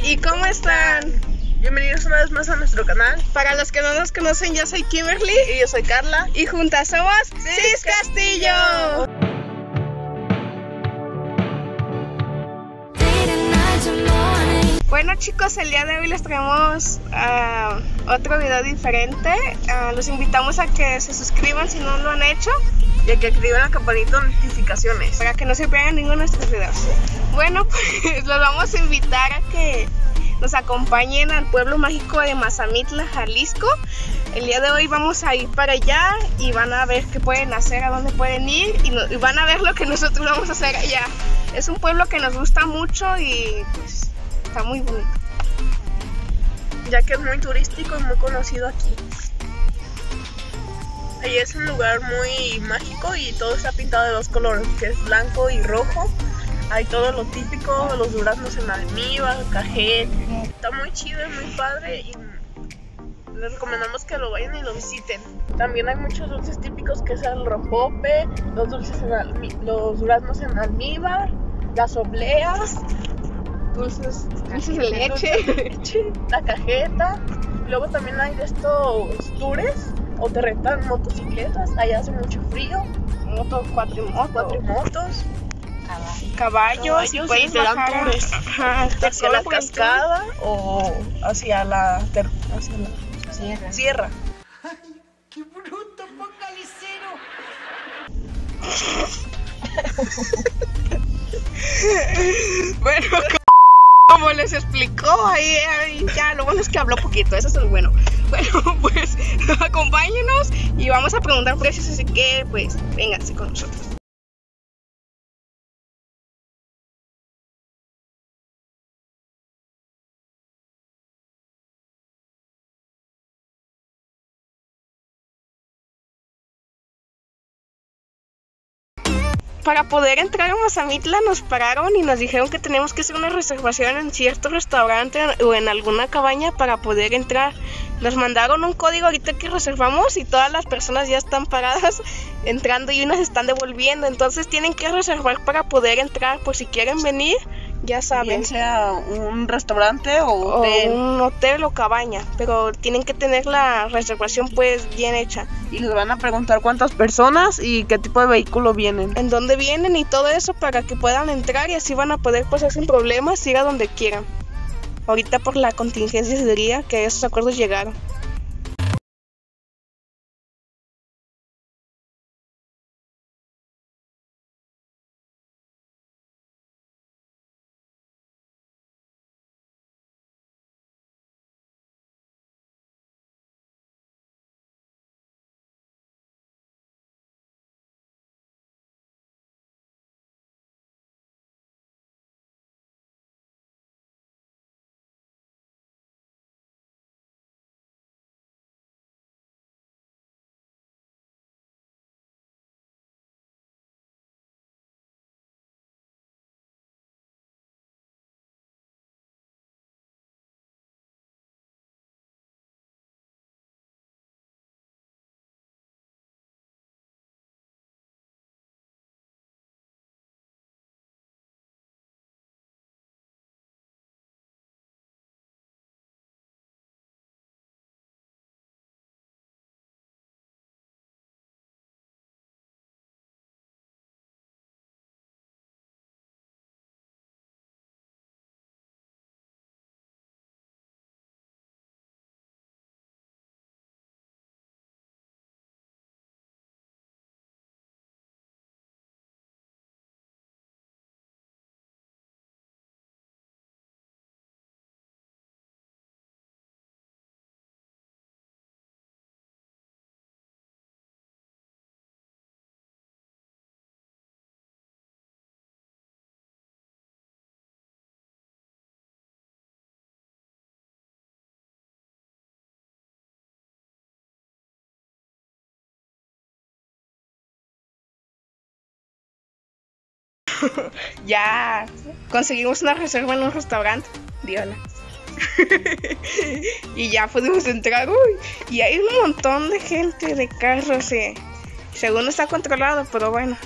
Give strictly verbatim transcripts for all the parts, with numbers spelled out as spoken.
¿Y cómo están? Bienvenidos una vez más a nuestro canal. Para los que no nos conocen, yo soy Kimberly. Y yo soy Carla. Y juntas somos Cis Castillo. Bueno chicos, el día de hoy les traemos uh, otro video diferente. uh, Los invitamos a que se suscriban si no lo han hecho y a que activen la campanita de notificaciones para que no se pierdan ninguno de nuestros videos. Bueno, pues los vamos a invitar a que nos acompañen al pueblo mágico de Mazamitla, Jalisco. El día de hoy vamos a ir para allá y van a ver qué pueden hacer, a dónde pueden ir y, no, y van a ver lo que nosotros vamos a hacer allá. Es un pueblo que nos gusta mucho y pues está muy bonito, ya que es muy turístico y muy conocido aquí. Ahí es un lugar muy mágico y todo está pintado de dos colores, que es blanco y rojo. Hay todo lo típico, los duraznos en almíbar, cajeta. Está muy chido, es muy padre y les recomendamos que lo vayan y lo visiten. También hay muchos dulces típicos, que es el rompope, los dulces en almí los duraznos en almíbar, las obleas, dulces, dulces de leche, leche, la cajeta. Luego también hay de estos tours o te rentan motocicletas. Allá hace mucho frío. Motos, cuatrimotos. Cuatrimotos. Caballos, Caballos y puedes te dan bajar tours hacia la cascada o hacia la, ter hacia la sierra. sierra. Ay, ¡qué bruto, focalicero! Bueno, como les explicó, ahí, ahí ya lo bueno es que habló poquito, eso es el bueno. Bueno, pues acompáñenos y vamos a preguntar precios, así que pues vénganse con nosotros. Para poder entrar a Mazamitla nos pararon y nos dijeron que teníamos que hacer una reservación en cierto restaurante o en alguna cabaña para poder entrar. Nos mandaron un código ahorita que reservamos y todas las personas ya están paradas entrando y unas están devolviendo. Entonces tienen que reservar para poder entrar, por si quieren venir, ya saben. Bien sea un restaurante o, hotel. o un hotel o cabaña, pero tienen que tener la reservación pues bien hecha. Y les van a preguntar cuántas personas y qué tipo de vehículo vienen, en dónde vienen y todo eso para que puedan entrar y así van a poder pasar sin problemas, ir a donde quieran. Ahorita por la contingencia se diría que esos acuerdos llegaron. Ya conseguimos una reserva en un restaurante, dígala. Y ya pudimos entrar. Uy, y hay un montón de gente, de carros, eh. Según está controlado, pero bueno.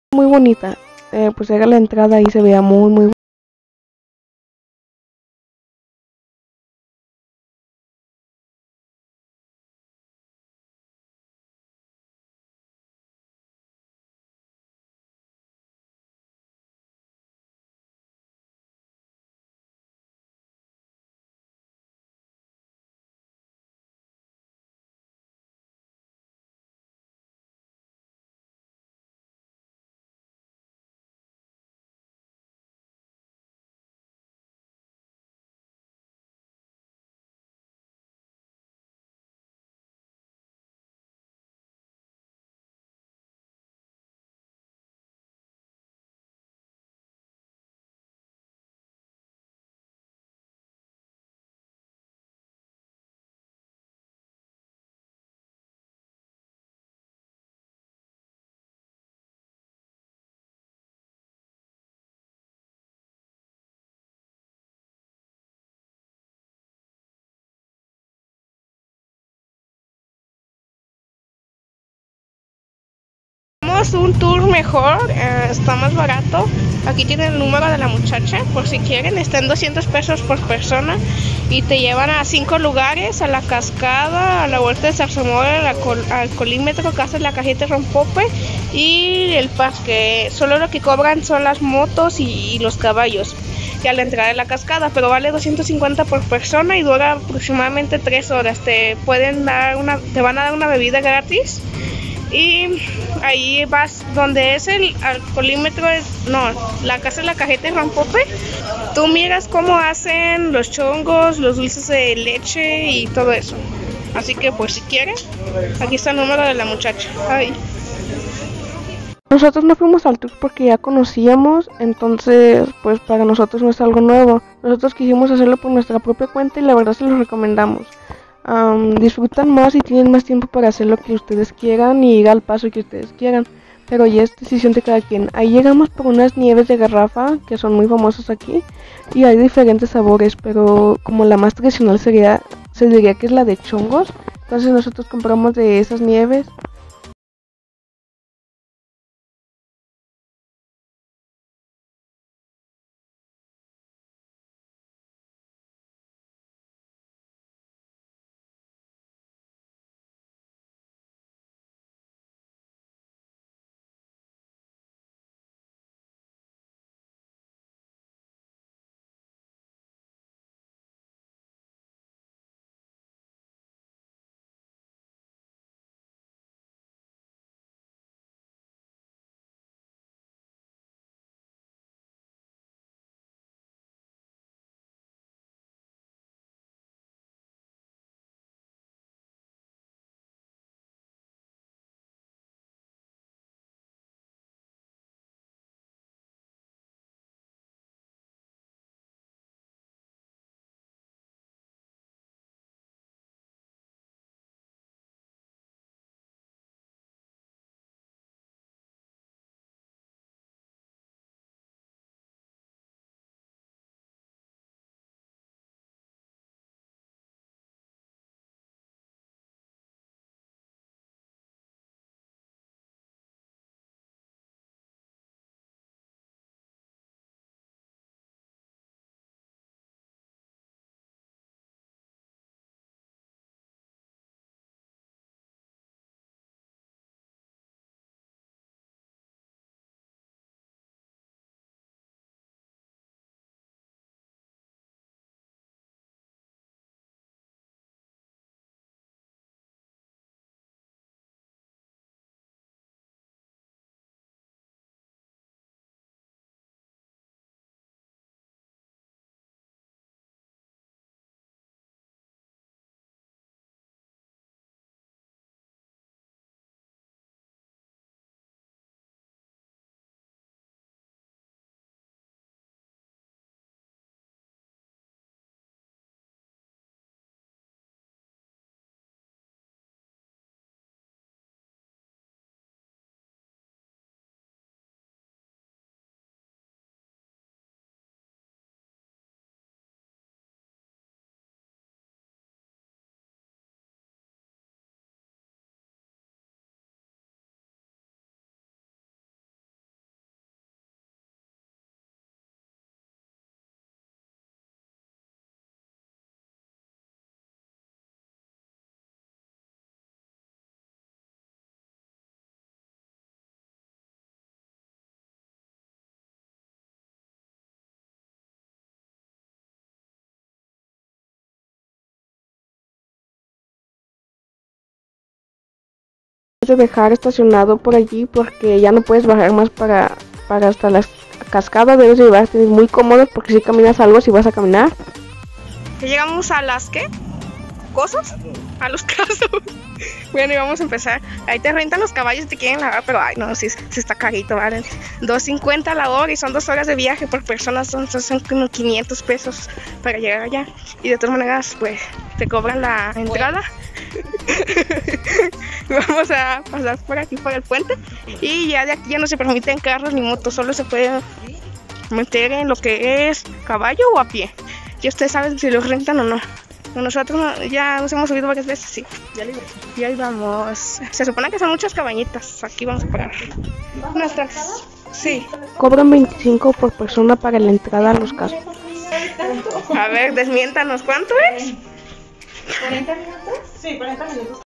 muy bonita. Eh, pues era la entrada y se veía muy muy un tour mejor, eh, está más barato. Aquí tienen el número de la muchacha por si quieren, está en doscientos pesos por persona y te llevan a cinco lugares: a la cascada, a la vuelta de Zarzamora, al colímetro, casa de la cajita de Rompope y el parque. Solo lo que cobran son las motos y, y los caballos y a la entrada de la cascada, pero vale doscientos cincuenta por persona y dura aproximadamente tres horas. Te pueden dar una, te van a dar una bebida gratis. Y ahí vas donde es el alcoholímetro, es, no, la casa de la cajeta de Rompope. Tú miras cómo hacen los chongos, los dulces de leche y todo eso. Así que pues si quieren, aquí está el número de la muchacha. Ay. Nosotros no fuimos al tour porque ya conocíamos, entonces pues para nosotros no es algo nuevo. Nosotros quisimos hacerlo por nuestra propia cuenta y la verdad se los recomendamos. Um, disfrutan más y tienen más tiempo para hacer lo que ustedes quieran y ir al paso que ustedes quieran, pero ya es decisión de cada quien. Ahí llegamos por unas nieves de garrafa que son muy famosas aquí y hay diferentes sabores, pero como la más tradicional sería, se diría que es la de chongos. Entonces nosotros compramos de esas nieves. de dejar estacionado por allí porque ya no puedes bajar más para, para hasta las cascadas. Debes de llevarte muy cómodos porque si caminas algo, si vas a caminar. Ya llegamos a las ¿qué? ¿Cosas? A los casos. Bueno, y vamos a empezar. Ahí te rentan los caballos, te quieren lavar, pero ay, no, sí, sí está carito, ¿vale? dos cincuenta la hora y son dos horas de viaje por persona, son, son como quinientos pesos para llegar allá. Y de todas maneras, pues, te cobran la entrada. Vamos a pasar por aquí, por el puente. Y ya de aquí ya no se permiten carros ni motos, solo se puede meter en lo que es caballo o a pie. Y ustedes saben si los rentan o no. Nosotros ya nos hemos subido varias veces, sí. Y ahí vamos. Se supone que son muchas cabañitas. Aquí vamos a parar. Nuestras. Sí. Cobran veinticinco por persona para la entrada a los casos. A ver, desmiéntanos, ¿cuánto es? ¿cuarenta minutos? Sí, cuarenta minutos.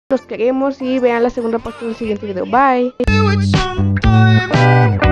Los queremos y vean la segunda parte del siguiente video. Bye.